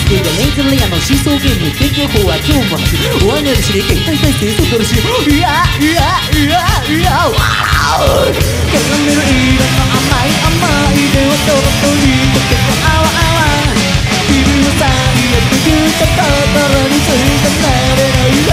けがレイズレアの思想ゲーム天気予報は今日も大雨のしりけ大体生息のしいやいやいやいやわーキャラメル色の甘い甘いではとろとり溶けてあわあわ昼の最悪言った心についてなれないわ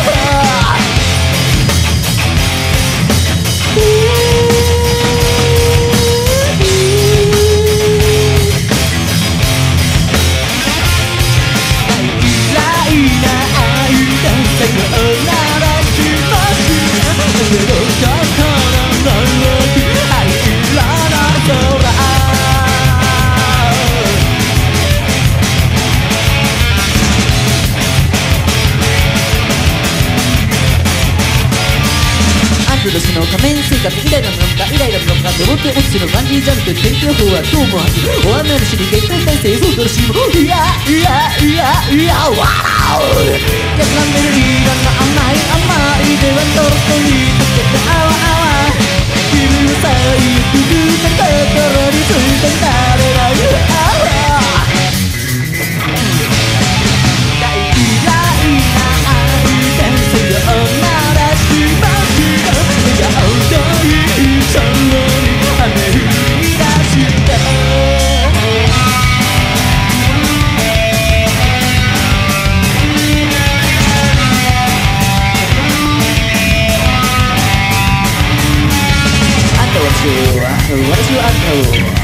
プロスの仮面生活イライラなのかイライラなのか登って落ちるバンジージャンプ天気予報は今日も秋大雨のしりけ大体生息のしいやいやいやいやわーキャラメル色の甘い甘いではとろとり溶けてあわあわ昼の最悪言った心についてなれないわ大嫌いな愛でさよならしますやっといい空に雨降り出したあんた私はあんたを